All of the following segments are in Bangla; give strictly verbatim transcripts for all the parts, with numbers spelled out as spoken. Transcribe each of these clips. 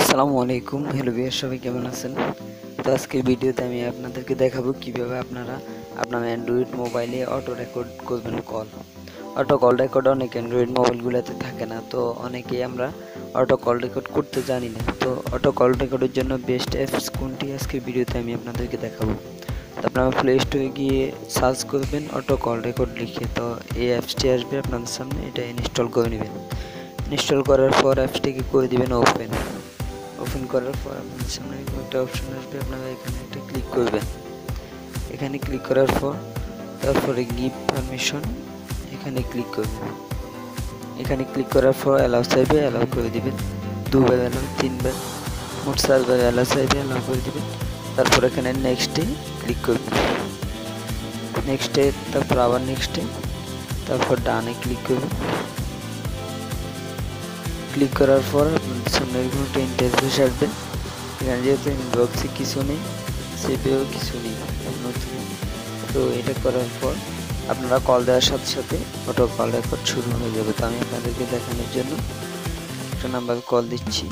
আসসালামু আলাইকুম। হ্যালো ভিউয়ার, সবাই কেমন আছেন? তো আজকের ভিডিওতে আমি আপনাদেরকে দেখাবো কিভাবে আপনারা আপনার অ্যান্ড্রয়েড মোবাইলে অটো রেকর্ড করবেন কল। অটো কল রেকর্ড অনেক অ্যান্ড্রয়েড মোবাইলগুলোতে থাকে না, তো অনেকেই আমরা অটো কল রেকর্ড করতে জানি না। তো অটো কল রেকর্ডের জন্য বেস্ট অ্যাপস কোনটি আজকের ভিডিওতে আমি আপনাদেরকে দেখাবো। তো আপনারা প্লে স্টোরে গিয়ে সার্চ করবেন অটো কল রেকর্ড লিখে, তো এই অ্যাপসটি আসবে আপনাদের সামনে, এটা ইনস্টল করে নেবেন। ইনস্টল করার পর অ্যাপসটিকে করে দিবেন ওপেন। ওপেন করার পর আপনাদের সামনে একটা অপশন আসবে, আপনারা এখানে একটা ক্লিক করবেন। এখানে ক্লিক করার পর তারপরে গিভ পারমিশন এখানে ক্লিক করবেন। এখানে ক্লিক করার পর অ্যালাউ চাইবে, অ্যালাউ করে দিবেন। দুবার অ্যালাউ, তিনবার, মোট চারবার অ্যালাউ চাইবে, অ্যালাউ করে দিবেন। তারপর এখানে নেক্সটে ক্লিক করবেন। নেক্সটে, তারপর আবার নেক্সটে, তারপর ডানে ক্লিক করবেন। ক্লিক করার পর আপনাদের সামনে এরকম একটা ইন্টারফেস আসবে। এখানে যেহেতু ইনবক্সে কিছু নেই, সেভেও কিছু নেই নতুন, তো এটা করার পর আপনারা কল দেওয়ার সাথে সাথে অটো কল রেকর্ড শুরু হয়ে যাবে। তো আমি আপনাদেরকে দেখানোর জন্য একটা নাম্বার কল দিচ্ছি।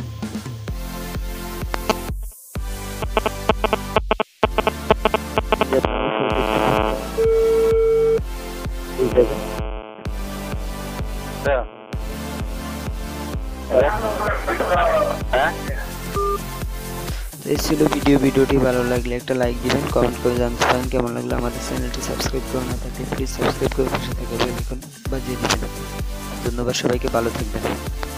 এই ছিল ভিডিও। ভিডিওটি ভালো লাগলে একটা লাইক দিবেন, কমেন্ট করে জানতে পারেন কেমন লাগলো। আমাদের চ্যানেলটি সাবস্ক্রাইব করে না থাকলে প্লিজ সাবস্ক্রাইব করে পাশে থাকা বেল আইকন বাজিয়ে দিবেন। ধন্যবাদ, সবাইকে ভালো থাকবেন।